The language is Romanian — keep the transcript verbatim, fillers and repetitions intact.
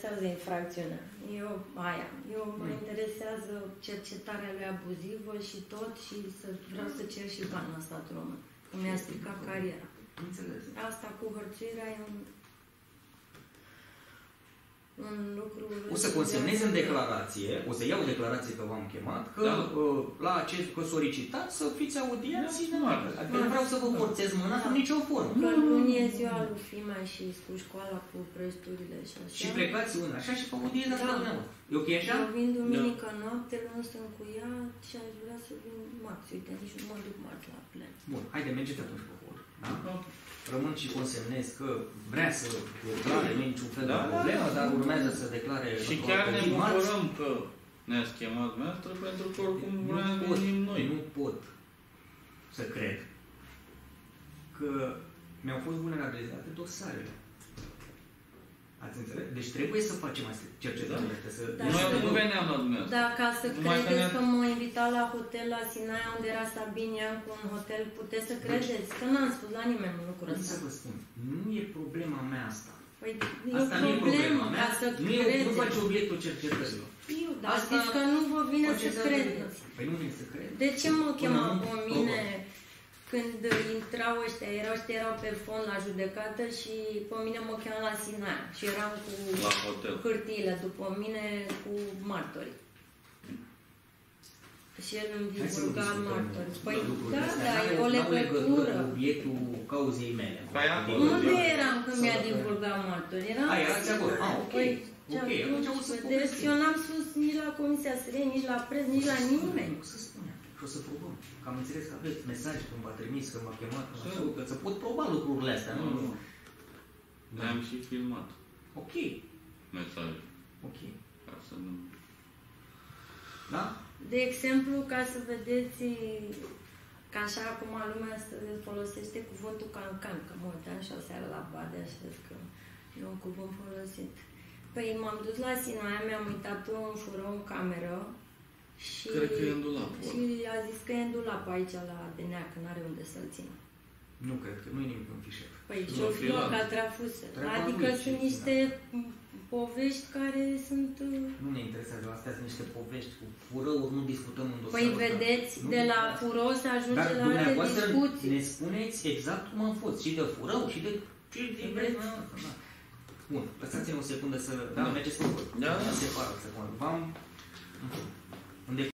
interesează infracțiunea. Eu, aia. Eu mă interesează cercetarea lui abuzivă și tot și să vreau să cer și bani la statul român. Că mi-a stricat cariera. Înțeles. Asta cu hărțuirea e un, un lucru... O să consemnez în declarație, o să iau declarație că v-am chemat, că da. la acest, că solicitați să fiți audienți. Da, adică nu vreau să vă forțez mâna în nicio formă. Că luni e ziua lui Fima și cu școala cu prăjiturile și așa. Și plecați una așa și pe audiența asta dumneavoastră. E ok așa? Eu vin duminică noapte, luni sunt cu ea și aș vrea să vin marți. Uite, nici nu mă duc marți la plen. Bun, haide, mergeți atunci pe hol. Da? Rămân și consemnez că vrea să declare, nu e niciun fel de problemă, dar urmează să declare... Și chiar ne bucurăm că ne-ați chemat dumneavoastră, pentru că oricum vreau să venim noi. Nu pot să cred că mi-au fost vulnerabilizate dosarele. Ați înțeles? Deci trebuie să facem astea cercetările astea. Să... Da, noi să... nu veneam la dumneavoastră. Da, ca să Numai credeți că că mă invita la hotel la Sinaia, unde era Sabin Iancu în hotel, puteți să credeți? Că n-am spus la nimeni un lucru ăsta. să vă spun, nu e problema mea asta. Păi, asta e nu o e problema mea. ca să nu, credeți. Nu face obiectul cercetărilor. Eu, dar știți că nu vă vine să credeți. Păi nu vine să credeți. De ce mă chema pe mine când intrau ăștia, erau ăștia erau pe fond la judecată și pe mine mă chema la Sinaia și eram cu hârtiile după mine cu martori. Și el îmi divulga martori. Păi da, da, e o legătură. Obiectul cauzei mele. Unde eram când mi-a divulgat martori? Eram Aia, erați acolo. Ah, ok. Ok, atunci o să vedeți, eu n-am spus nici la Comisia S R E, nici la pres, nici la nimeni. O să spunem. Și o să probăm. Că am înțeles că aveți mesaje când v-a trimis, când m-a chemat, că să pot proba lucrurile astea. Nu, nu. Le-am și filmat. Ok. Mesaje. Ok. Ca să nu... Da? De exemplu, ca să vedeți că așa acum lumea folosește cuvântul cancan, că mă uitam și o seară la Badea și zic că e un cuvânt folosit. Păi m-am dus la Sinaia, mi-am uitat un fură în cameră și, cred că e în dulap. Și a zis că e în dulap aici la D N A, că n-are unde să-l țină. Nu cred că nu e nimic în fișer. Păi și-o fi luat ca trafuse. Adică sunt niște povești care sunt... Nu ne interesează, astea sunt niște povești cu furăuri, nu discutăm în dosarul. Păi vedeți, de la furău se ajunge la alte discuții. Ne spuneți exact cum am fost, și de furău, și de... Bun, lăsați-ne o secundă să... Da, mergeți pe voi. Da, da. Se pară, să v-am...